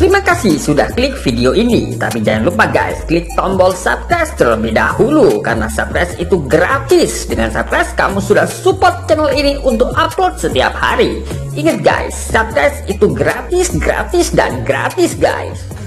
Terima kasih sudah klik video ini, tapi jangan lupa guys, klik tombol subscribe terlebih dahulu karena subscribe itu gratis. Dengan subscribe kamu sudah support channel ini untuk upload setiap hari. Ingat guys, subscribe itu gratis, dan gratis guys.